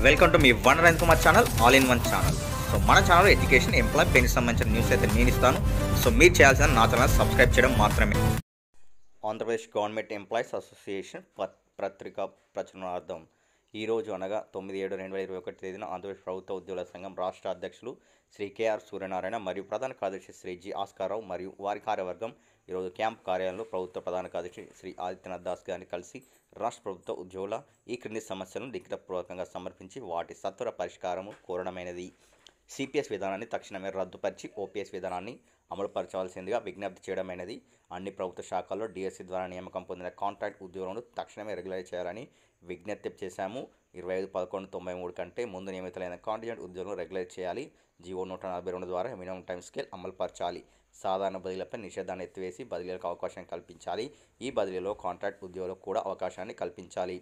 Welcome to మీ one rain Kumar channel all in one channel. So మన channel education ఎంప్లాయ్ పెన్కి సంబంధించిన న్యూస్ అయితే నేను ఇస్తాను. సో మీరు చేయాల్సిన నా ఛానల్ సబ్స్క్రైబ్ చేయడం మాత్రమే. ఆంధ్రప్రదేశ్ గవర్నమెంట్ ఎంప్లాయీస్ అసోసియేషన్ పత్రికా ప్రచురణార్థం ఈరోజు అనగా 9/7/2021 తేదీన ఆంధ్రప్రదేశ్ ప్రభుత్వ ఉద్యోగుల సంఘం రాష్ట్ర అధ్యక్షులు శ్రీ కేఆర్ సూర్యనారాయణ మరియు ప్రధాన కార్యదర్శి శ్రీ జి ఆస్కారావు మరియు వారి కార్యవర్గం ఈరోజు క్యాంప్ కార్యాలయంలో ప్రభుత్వ ప్రధాన కార్యదర్శి శ్రీ ఆదిత్యనాథ్ దాస్ గారిని కలిసి రాష్ట్ర ప్రభుత్వ ఉద్యోగుల ఈ క్రింది సమస్యలను లిఖితపూర్వకంగా సమర్పించి వాటి సత్వర పరిష్కారము కోరడమైనది. సిపిఎస్ విధానాన్ని తక్షణమే రద్దుపరిచి ఓపీఎస్ విధానాన్ని అమలుపరచవలసిందిగా విజ్ఞప్తి చేయడమైనది. అన్ని ప్రభుత్వ శాఖల్లో డిఎస్సి ద్వారా నియామకం పొందిన కాంట్రాక్ట్ ఉద్యోగులను తక్షణమే రెగ్యులైజ్ చేయాలని విజ్ఞప్తి చేశాము. 25/11/93 కంటే ముందు నియమితులైన కాంటిజెంట్ ఉద్యోగులను రెగ్యులైజ్ చేయాలి. జీవో 142 ద్వారా మినిమం టైం స్కేల్ అమలుపరచాలి. సాధారణ బదిలీలపై నిషేధాన్ని ఎత్తివేసి బదిలీలకు అవకాశం కల్పించాలి. ఈ బదిలీలో కాంట్రాక్ట్ ఉద్యోగులకు కూడా అవకాశాన్ని కల్పించాలి.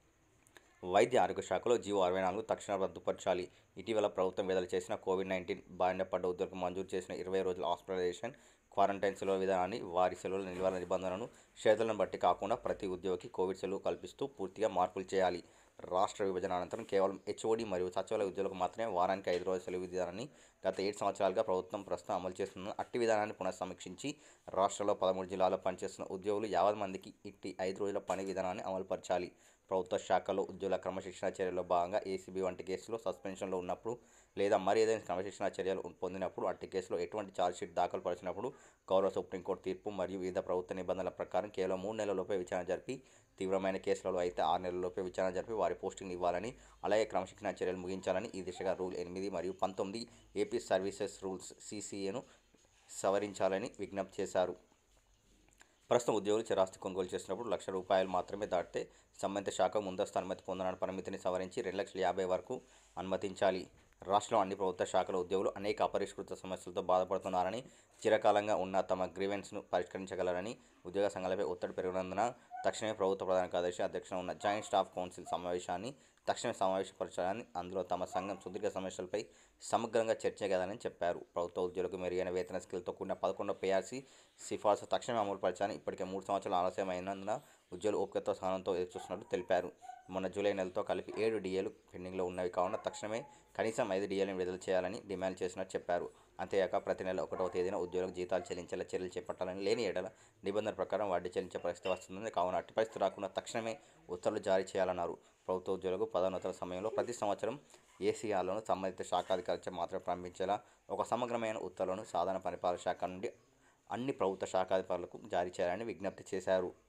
వైద్య ఆరోగ్య శాఖలో జీవో 64 తక్షణ రద్దుపరచాలి. ఇటీవల ప్రభుత్వం విడుదల చేసిన కోవిడ్-19 బారిన పడ్డ ఉద్యోగులకు మంజూరు చేసిన 20 రోజుల హాస్పిటలైజేషన్ క్వారంటైన్ సెలవు విధానాన్ని వారి సెలవుల నిల్వల నిబంధనలను షరతులను బట్టి కాకుండా ప్రతి ఉద్యోగికి కోవిడ్ సెలవు కల్పిస్తూ పూర్తిగా మార్పులు చేయాలి. రాష్ట్ర విభజన అనంతరం కేవలం హెచ్ఓడి మరియు సచివాలయ ఉద్యోగులకు మాత్రమే వారానికి 5 రోజుల సెలవు విధానాన్ని గత 7 సంవత్సరాలుగా ప్రభుత్వం ప్రస్తుతం అమలు చేస్తున్న అట్టి విధానాన్ని పునఃసమీక్షించి రాష్ట్రంలో 13 జిల్లాల్లో పనిచేస్తున్న ఉద్యోగులు 50 మందికి ఇట్టి 5 రోజుల పని విధానాన్ని అమలుపరచాలి. ప్రభుత్వ శాఖల్లో ఉద్యోగుల క్రమశిక్షణ చర్యల్లో భాగంగా ఏసీబీ వంటి కేసులో సస్పెన్షన్లో ఉన్నప్పుడు లేదా మరి ఏదైనా క్రమశిక్షణ చర్యలు పొందినప్పుడు అట్టి కేసులో ఎటువంటి ఛార్జ్షీట్ దాఖలు పరిచినప్పుడు గౌరవ సుప్రీంకోర్టు తీర్పు మరియు వివిధ ప్రభుత్వ నిబంధనల ప్రకారం కేవలం 3 నెలలలోపే విచారణ జరిపి తీవ్రమైన కేసులలో అయితే 6 నెలలలోపే విచారణ జరిపి వారి పోస్టింగ్ ఇవ్వాలని అలాగే క్రమశిక్షణ చర్యలు ముగించాలని ఈ దిశగా రూల్ 8 మరియు 19 ఏపీ సర్వీసెస్ రూల్స్ సిసిఏను సవరించాలని విజ్ఞప్తి చేశారు. ప్రస్తుతం ఉద్యోగులు స్థిరాస్తి కొనుగోలు చేసినప్పుడు ₹1,00,000 మాత్రమే దాటితే సంబంధిత శాఖ ముందస్తు అనుమతి పొందడానికి పరిమితిని సవరించి 2,50,000 వరకు అనుమతించాలి. రాష్ట్రంలో అన్ని ప్రభుత్వ శాఖల ఉద్యోగులు అనేక అపరిష్కృత సమస్యలతో బాధపడుతున్నారని, చిరకాలంగా ఉన్న తమ గ్రీవెన్స్ను పరిష్కరించగలరని ఉద్యోగ సంఘాలపై ఒత్తిడి పెరిగినందున తక్షణమే ప్రభుత్వ ప్రధాన కార్యదర్శి అధ్యక్షతన ఉన్న జాయింట్ స్టాఫ్ కౌన్సిల్ సమావేశాన్ని తక్షణమే సమావేశపరచాలని, అందులో తమ సంఘం సుదీర్ఘ సమస్యలపై సమగ్రంగా చర్చించగలదని చెప్పారు. ప్రభుత్వ ఉద్యోగులకు మెరుగైన వేతన స్కేల్తో కూడిన 11వ పీఆర్సీ సిఫార్సు తక్షణమే అమలుపరచాలని, ఇప్పటికే 3 సంవత్సరాలు ఆలస్యమైనందున ఉద్యోగులు ఓపికతో సహనంతో ఎదురుచూస్తున్నట్టు తెలిపారు. మొన్న జూలై నెలతో కలిపి 7 డిఏలు పెండింగ్లో ఉన్నవి కావున తక్షణమే కనీసం 5 డిఏలను విడుదల చేయాలని డిమాండ్ చేసినట్టు చెప్పారు. అంతేగాక ప్రతి నెల 1వ తేదీన ఉద్యోగులకు జీతాలు చెల్లించేలా చర్యలు చేపట్టాలని, లేని ఏడల నిబంధన ప్రకారం వడ్డీ చెల్లించే పరిస్థితి వస్తుందని, కావున అట్టి పరిస్థితి రాకుండా తక్షణమే ఉత్తర్వులు జారీ చేయాలన్నారు. ప్రభుత్వ ఉద్యోగులకు పదోన్నతుల సమయంలో ప్రతి సంవత్సరం ఏసీఆర్లను సంబంధిత శాఖాధికారిచే మాత్రమే ప్రారంభించేలా ఒక సమగ్రమైన ఉత్తర్వులను సాధారణ పరిపాలన శాఖ నుండి అన్ని ప్రభుత్వ శాఖాధికారులకు జారీ చేయాలని విజ్ఞప్తి చేశారు.